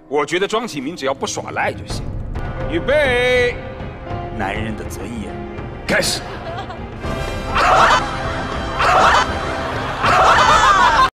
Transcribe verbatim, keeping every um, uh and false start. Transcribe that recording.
我觉得庄启明只要不耍赖就行。预备，男人的尊严，开始。